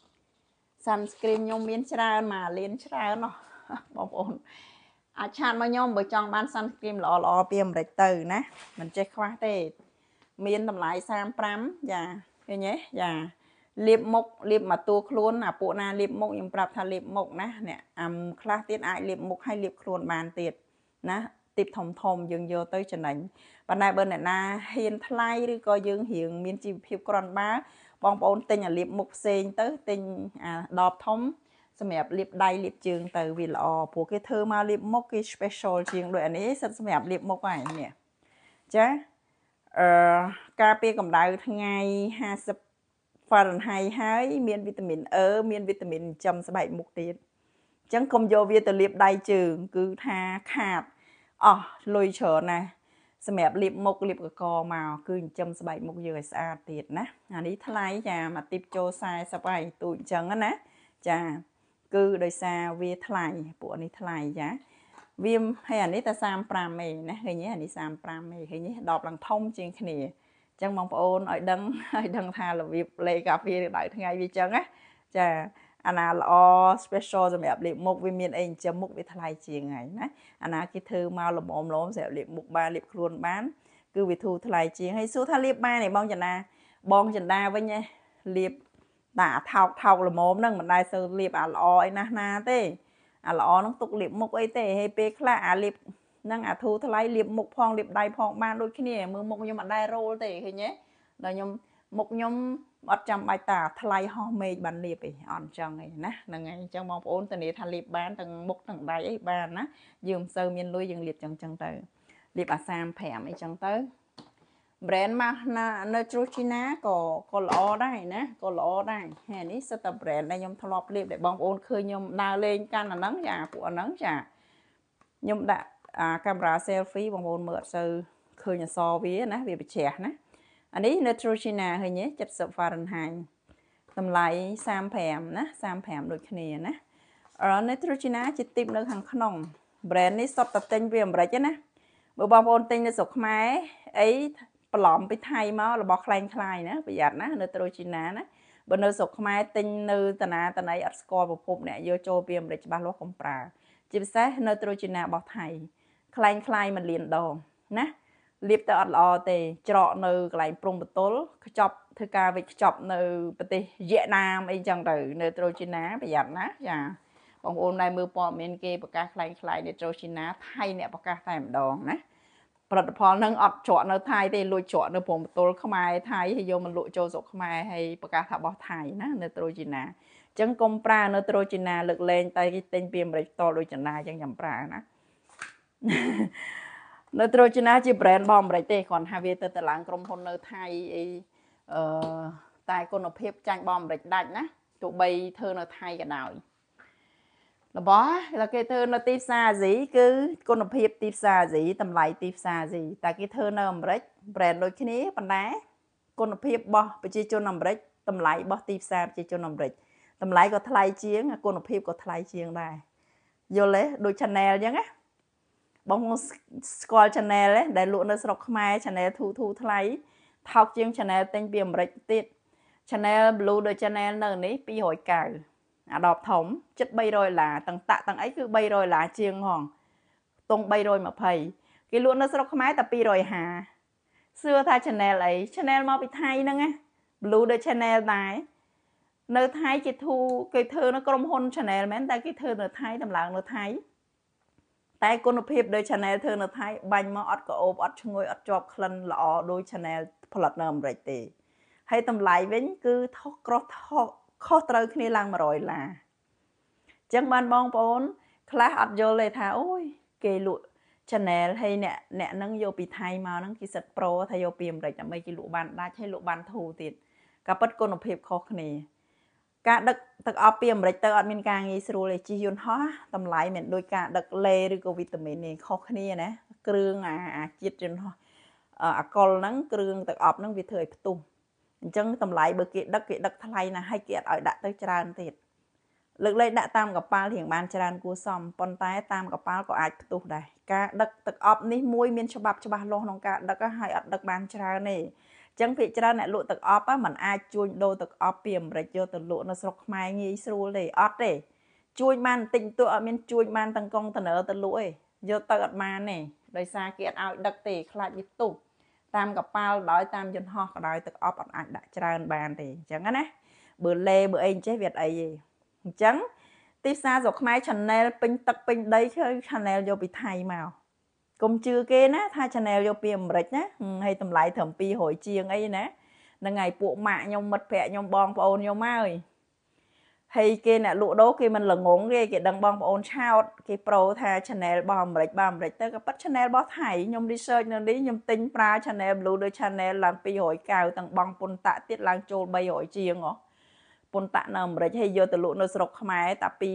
sunscreen ខ្ញុំមានច្រើនមកលានច្រើនណោះបងប្អូនអាចឆាតមកខ្ញុំបើចង់បាន sunscreen ល្អពីអាមេរិកទៅណាមិនចេះខ្វះទេមានតម្លៃ35ចាឃើញទេចា liệp mục liệp mà tua khuôn à bộ na liệp mục nhưng prap tha liệp mục nè class tiết ai liệp mục hay liệp khuôn bàn tiệt ná tiếp thòng thòng dừng vô tới chân đánh bạn này bên này na hiền thayឬcoi dương hiện miền chi phiêu còn bá bong bóng tinh là liệp mục sen tới tinh đọp thống xem đẹp liệp đầy liệp trường từ vì lọ của cái thơ mà liệp mục cái special trường đội này xem đẹp liệp mục này nè chứ cà phê cầm đào ngày 20 Fahrenheit ហើយមានវីតាមីន E មានវីតាមីនចំស្បែកមុខទៀតអញ្ចឹងកុំយកវាទៅលាបដៃជើងគឺថាខាតអស់លុយច្រើនណាស់សម្រាប់លាបមុខលាបកកមកគឺចិញ្ចឹមស្បែកមុខយើងឲ្យស្អាតទៀតណាអានេះថ្លៃចាមកទីបចូល40ហើយទូចអញ្ចឹងណាចាគឺដោយសារវាថ្លៃពួកនេះថ្លៃចាវាហើយអានេះតែ35ឯងណាឃើញទេអានេះ35ឯងឃើញទេដបឡើងធំជាងគ្នាចឹងបងប្អូនឲ្យដឹងថារបៀបលេកាហ្វេដៅថ្ងៃវាចឹងណាចាអាណាល្អ special សម្រាប់លាបមុខវាមានអីចិញ្ចឹមមុខវាថ្លៃជាងហើយណាអាណាគេធ្វើមកល្មមសម្រាប់លាបមុខបានលាបខ្លួនបានគឺវាធូរថ្លៃជាងហើយសួរថាលាបបានទេបងចន្ទាវិញលាបតែថោកល្មមហ្នឹងមិនដែលសូវលាបអាល្អអីណាទេអាល្អហ្នឹងទុកលាបមុខអីទេហើយពេលខ្លះអាលាបហ្នឹងអាធូរថ្លៃលាបមុខផងលាបដៃផងបានដូចគ្នាមើលមុខខ្ញុំអត់ដែររោលទេឃើញទេដល់ខ្ញុំមុខខ្ញុំអត់ចាំបាច់តាថ្លៃហោះមេឃបានលាបអីអត់អញ្ចឹងឯណាហ្នឹងហើយអញ្ចឹងបងប្អូនធានាថាលាបបានទាំងមុខទាំងដៃអីបានណាយើងមិនសូវមានលុយយើងលាបចឹងទៅលាបអា35អីចឹងទៅ brand មកណា Neutrogena ក៏ល្អដែរណាក៏ល្អដែរហើយនេះសិតតែ brand ដែលខ្ញុំធ្លាប់លាបដែលបងប្អូនឃើញខ្ញុំដើរលេងកាន់អាហ្នឹងចាពួកអាហ្នឹងចាខ្ញុំដាក់កាមេរ៉ា selfie បងប្អូនមើលអត់សូវឃើញអក្សរវាណាវាប្រជ្រះណាអានេះ Neutrogena ឃើញទេ70 Fahrenheit តម្លៃ35ណា35ដូចគ្នាណាNeutrogena ជាទីបនៅខាងក្នុង brand នេះសុទ្ធតែទិញពីអាមេរិកណាបើបងប្អូនទិញនៅស្រុកខ្មែរអីបន្លំពីថៃមករបស់ខ្លែងខ្លាយណាប្រយ័ត្នណា Neutrogena ណាបើនៅស្រុកខ្មែរទិញនៅតាណាតណៃអត់ស្គាល់ប្រភពអ្នកយកចូលពីអាមេរិកច្បាស់លាស់កុំប្រើជាពិសេស Neutrogena របស់ថៃខ្លែងខ្លាយមិនលៀនដងណាលាបទៅអត់ល្អទេច្រកនៅកន្លែងព្រំបន្ទល់ខ្ចប់ធ្វើការវិចខ្ចប់នៅប្រទេសវៀតណាមអីចឹងទៅ Neutrogena ប្រយ័ត្នណាចាបងប្អូនដែលមើលព័ត៌មានគេប្រកាសខ្លែងខ្លាយ Neutrogena ថៃអ្នកប្រកាសតែម្ដងណាផលិតផលហ្នឹងអត់ច្រកនៅថៃទេលួចច្រកនៅព្រំបន្ទល់ខ្មែរថៃហើយយកមកលក់ចូលស្រុកខ្មែរហើយប្រកាសថារបស់ថៃណា Neutrogena អញ្ចឹងកុំប្រើ Neutrogena លើកលែងតែគេទិញពីអាមេរិកតដូចចន្ទាអញ្ចឹងចាំប្រើណា Neutrogena ជា brand របស់អាមេរិកទេគ្រាន់ថាវាទៅឡើងក្រុមហ៊ុននៅថៃអីតែគុណភាពចាញ់របស់អាមេរិកដាច់ណាទោះបីធ្វើនៅថៃក៏ដោយរបស់តែគេធ្វើនៅទីផ្សារអាស៊ីគឺគុណភាពទីផ្សារអាស៊ីតម្លៃទីផ្សារអាស៊ីតែគេធ្វើនៅអាមេរិក brand ដូចគ្នាប៉ុន្តែគុណភាពរបស់ប្រជាជនអាមេរិកតម្លៃរបស់ទីផ្សារប្រជាជនអាមេរិកតម្លៃក៏ថ្លៃជាងគុណភាពក៏ថ្លៃជាងដែរយល់ទេដូច Chanel អញ្ចឹងណាបងស្គាល់ Chanel ទេដែលលក់នៅស្រុកខ្មែរ Chanel ធូថ្លៃថោកជាង Chanel ទិញពីអាមេរិកទៀត Chanel Blue ដូច Chanel នៅនេះ290អាដបធំជិត$300ទាំងតាក់ទាំងអីគឺ$300ជាងហងទង320គេលក់នៅស្រុកខ្មែរតែ250សួរថា Chanel អី Chanel មកពីថៃហ្នឹងណា Blue ដូច Chanel ដែរនៅថៃគេធ្វើនៅក្រុមហ៊ុន Chanel មែនតែគេធ្វើនៅថៃតម្លើងនៅថៃតែគុណភាពដោយ Chanel ធ្វើនៅថៃបាញ់មកអត់ក្អូបអត់ឈ្ងុយអត់ជាប់ក្លិនល្អដូច Chanel ផលិតនៅអាមេរិកទេហើយតម្លៃវិញគឺខុសត្រូវគ្នាឡើង$100អញ្ចឹងបានបងប្អូនខ្លះអត់យល់ទេថាអូយគេលក់ Chanel ហើយអ្នកហ្នឹងយកពីថៃមកហ្នឹងគេសិតប្រូថាយកពីអាមេរិកដើម្បីគេលក់បានដាច់ហើយលក់បានធូរទៀតក៏ប៉ិតគុណភាពខុសគ្នាការដឹកទឹកអប់ពីអាមេរិកទៅអត់មានការងាយស្រួលទេជិះយន្តហោះតម្លៃមិនដូចការដឹកលេឬក៏វីតាមីននេះខុសគ្នាណាគ្រឿងអាជាតិយន្តហោះអាកុលហ្នឹងគ្រឿងទឹកអប់ហ្នឹងវាធ្វើឲ្យផ្ទុះអញ្ចឹងតម្លៃបើគេដឹកថ្លៃណាស់ហើយគេអត់ឲ្យដាក់ទៅច្រើនទៀតលើកលែងដាក់តាមកប៉ាល់រៀងបានច្រើនគួរសមប៉ុន្តែតាមកប៉ាល់ក៏អាចផ្ទុះដែរការដឹកទឹកអប់នេះមួយមានច្បាប់ច្បាស់លាស់ក្នុងការដឹកហើយអត់ដឹកបានច្រើនទេចឹងភាគច្រើនអ្នកលក់ទឹកអប់มันអាចជួញដូរទឹកអប់ពីអាមេរិកយកទៅលក់នៅស្រុកខ្មែរងាយស្រួលទេអត់ទេជួញបានបន្តិចបន្តួចអត់មានជួញបានទាំងកុងតឺន័រទៅលក់ទេយកទៅអត់បានទេដោយសារគេអត់ឲ្យដឹកទេខ្លាចវាផ្ទុះតាមកប៉ាល់ដោយតាមយន្តហោះក៏ដោយទឹកអប់អត់អាចដាក់ច្រើនបានទេអញ្ចឹងណា bữa lê bữa anh chế Việt ấy chẳng tiếp xa dọc mai channel pin tắc pin đấy chơi channel vô bị thay màu công chưa kê ná thay channel vô bị rạch nhá hay tầm lại thẩm pi hồi chiêng ấy nè là ngày bộ mạng nhông mật phẹ nhông bong ôn nhông má ơi hay kia nè lụa đố kia mình là ngốn ghê kia đăng bong ôn chao kia pro tha channel bom rạch tới cái bắt channel bó thải nhông research nên đi nhông tính pra channel blue đôi channel làm pi hồi cao tầng bong pôn tạ tiết lang trôi bay hồi chiêng ngó pôn tạ nằm rạch hay vô từ lụa nó sọc khmai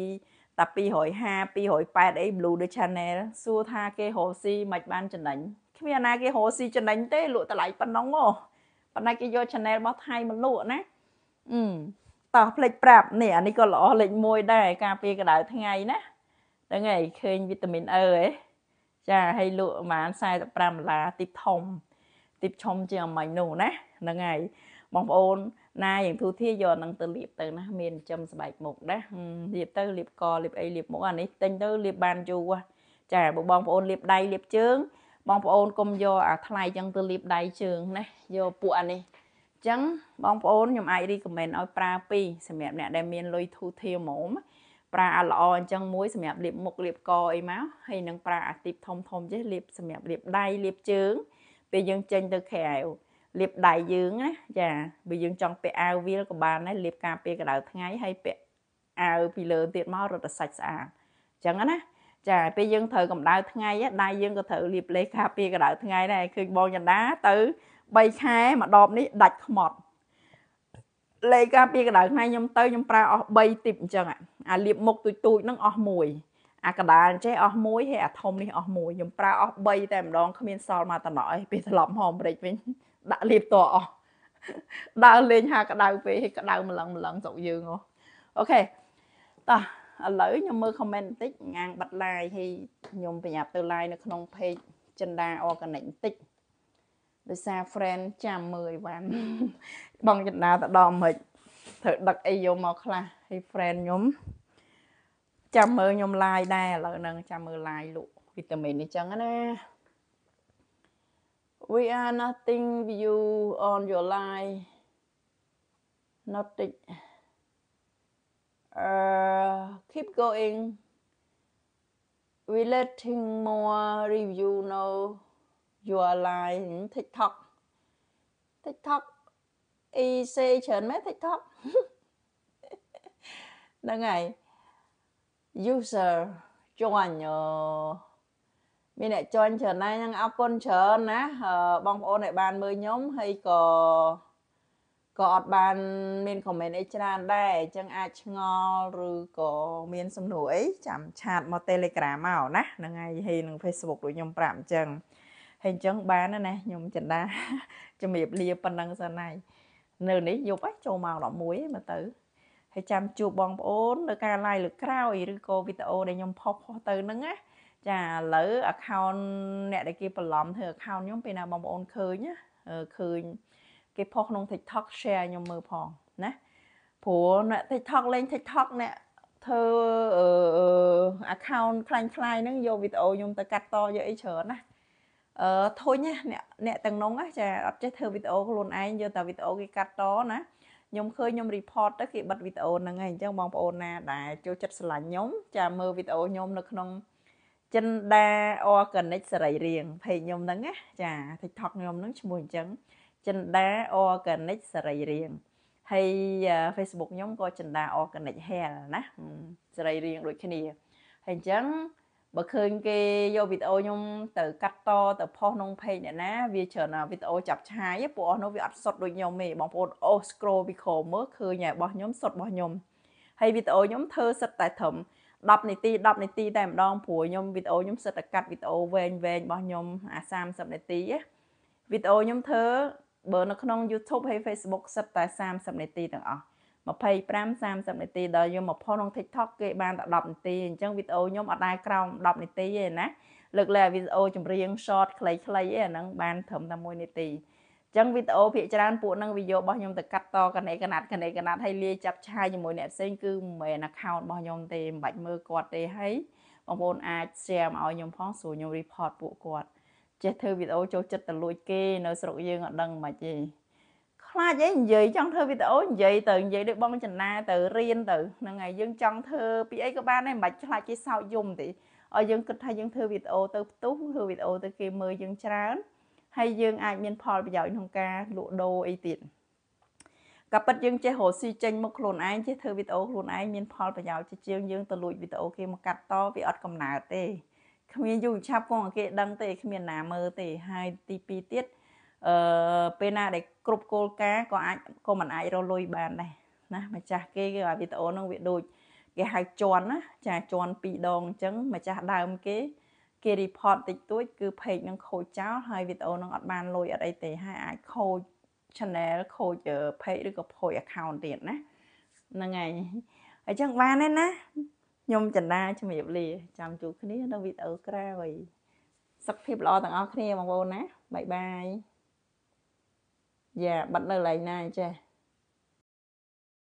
tập pi hồi 2 pi hồi 8 ấy blue đôi channel xua tha cái hồ si mạch ban chân đánh khi mà cái hồ si chân đánh tế lụa ta lại pan nóng ngô pan này cái vô channel bó thải mình lụa nèต่อผลิตปรับเนี่ยอันนี้ก็หล่อเล็กมวยได้การเปลี่ยนกระดาษทั้งไงนะทั้งไงเคยวิตามินจะให้ลุมาใส่ปรามลาติดทมติดชมเจียมใหม่หนูนะทั้งไงบางโอนนายอย่างทุที่ยอนนังตะลิบเตอนะเมียนจำสบายหมกนะลิบเตอลิบกอลิบไอลิบหมกอันนี้เต็งเตอลิบบานจูว่ะจะบางโอนลิบใดลิบเชิงบางโอนกลมยอทลายจังตะลิบใดเชิงนะยอปวดนี่จังบางโอนยมไอรีคอมเมนต์เอาปลาปีสมัยเนี่ยได้เมียนลอยทูเทียมหมปลาละออนจังมุ้ยสมัยเรียบหมกเรียบกอไอ้ม้าให้นังปลาติดทอมเจ๊เรียบสมัยเรียบได้เรียบเชิงไปยังเจนตะแขวเรียบได้ยืงนะจ้ะไปยังจังไปเอาวิลกับบานนะเรียบกาไปกระดาษทั้งไงให้ไปเอาไปเลยติดม้ารถสัสอาจังนะจ้ะไปยังเธอกับได้ทั้งไงได้ยังก็เธอเรียบเลยคาไปกระดาษทั้งไงได้คือบอลยันดาตื้อใบแค่มาดอมนี้ดัดขมอดเลยกาปีกระดาษในยมเตยยมปลาออกใบติดจังเรียบหมกตุยนั่งออกมวยกระดาษใช้ออกมวยให้ทอมนี่ออกมวยยมปลาออกใบแต่มดองขมิ้นซอลมาตลอดไปถล่มหอมเบรกไปด่าเรียบตัวออกด่าเลยหากระดาษไปกระดาษมันหลังจบยืงโอเคต่อเลยยมมือคอมเมนต์ติ๊กงานบัดลายให้ยมไปหยับตัวลายในขนมเพจจันดาออกกันไหนติ๊กโดยซาเฟรนจำมือวันบางจันดาแต่ดอมเหยเธอดักไอโยมเอาคลาให้เฟรนยมจำมือยมลายได้แล้วนั่งจำมือลายลูกวิตามินนี่จังนะ We are nothing view on your line nothing keep going we letting more review know your line TikTok y xê chớn mấy TikTok đó ngày user join mình lại join chớn này nhưng áo con chớn ná bong ôn lại bàn mới nhóm hay cóอดบานเมนคอมเมนต์ไอจานได้จังอาจงอหรือก็เมนสมหน่วยจำชาติมาเตเลกรามาเอานะนั่งไงให้หนึ่งเฟซบุ๊กโดยยมปรามจังให้จังบ้านนั่นนะยมจันดาจะมีเรียบปันดังสนายเนื้อนี้ยุบไอ้โจมเอาดอกมุ้ยมาตื้อให้จำจูบบองโอนหรือการไล่หรือคราวหรือโกวิตาโอได้ยมพอตื้อนั่งáจะหรือaccountเนี่ยได้กี่ปลอมเธอaccountยมเป็นบองโอนเคยเนี้ยเคยcáiพอน้อง TikTok share ยมมือพองนะผัวเนี่ย TikTok เล่น TikTok เนี่ยเธอaccount คลายๆนั่งโยวิดีโอยมตะกัดต่อเยอะไอ้เฉินนะthôi nha nè từng nông á chả ấp chế thơ video luôn anh giờ tao video cái cắt đó nè nhom khơi nhom report tới khi bật video là ngày trong bóng ôn nè đã cho chất là nhóm chả mơ video nhom được không chân đa organic sợi riêng thì nhom nắng á chả TikTok nhom nắng mùi trắng chân đá organic sợi riêng hay Facebook nhóm coi chân đá organic hair nè sợi riêng rồi cái này hình trắng bậc khơi cái vô video nhung từ cắt to từ po nông pay này ná vì chờ nào video chập trái với bộ nó bị ắt sọt đôi nhau mì bằng bộ scroll bị khổ mới khơi nhà bao nhóm sọt bao nhóm hay video nhóm thơ sật tại thẩm đọc này ti tại một đòn của nhóm video nhóm sật cắt video về bao nhóm sam sập này tí video nhóm thơ bữa nó không YouTube hay Facebook sật tại sam sập này tíទាំងអស់25-30 នាទីដល់យកមកផុសក្នុង TikTok គេបានតែ10នាទីអញ្ចឹងវីដេអូខ្ញុំអត់ដែរក្រោម10នាទីទេណាលើកលែវីដេអូចម្រៀង short ខ្លីៗឯហ្នឹងបានត្រឹមតែ1នាទីអញ្ចឹងវីដេអូភាគច្រើនពួកហ្នឹងវីដេអូរបស់ខ្ញុំទៅកាត់តកណេកណាត់ឲ្យលាចាប់ឆាយជាមួយអ្នកផ្សេងគឺមិនមែន account របស់ខ្ញុំទេមិនបាច់មើលគាត់ទេហើយបងប្អូនអាច share មកឲ្យខ្ញុំផងស្រួលខ្ញុំ report ពួកគាត់ចេះធ្វើវីដេអូចូលចិត្តទៅលួចគេនៅស្រុកយើងអត់ដឹងមិនទេខ្ខ្លាចអីនិយាយចង់ធ្វើវីដេអូនិយាយទៅនិយាយដូចបងចនាទៅរៀនទៅហ្នឹងហើយយើងចង់ធ្វើពីអីក៏បានដែរមិនបាច់ខ្លាចគេសោកយំទេឲ្យយើងគិតថាយើងធ្វើវីដេអូទៅផ្ទុះធ្វើវីដេអូទៅគេមើលយើងច្រើនហើយយើងអាចមានផលប្រយោជន៍ក្នុងការលក់ដូរអីទៀតក៏ប៉ិតយើងចេះរកស៊ីចេញមកខ្លួនឯងចេះធ្វើវីដេអូខ្លួនឯងមានផលប្រយោជន៍ជាជាងយើងទៅលួចវីដេអូគេមកកាត់តវាអត់កំណើតទេគ្មានយូរឆាប់គង់ឲ្យគេដឹងទេគ្មានណាមើលទេហើយទី2ទៀតពេលណាដែលគ្រប់គោលការណ៍ក៏មិនអាចរលុយបានដែរណាម្ចាស់គេគឺវីដេអូហ្នឹងវាដូចគេហៅជន់ណាចាជន់2ដងអញ្ចឹងម្ចាស់ដើមគេ report តិចតួចគឺ page នឹងខូចចោលហើយវីដេអូនឹងអត់បានលុយអត់អីទេហើយអាចខូច channel ខូច page ឬក៏ខូច account ទៀតណាហ្នឹងហើយអញ្ចឹងបានទេណាខ្ញុំចន្ទាជំរាបលាចាំជួបគ្នានៅវីដេអូក្រោយសុខភាពល្អទាំងអស់គ្នាបងប្អូនណាបាយបាយយ៉ាបាត់នៅកន្លែងណាចេះ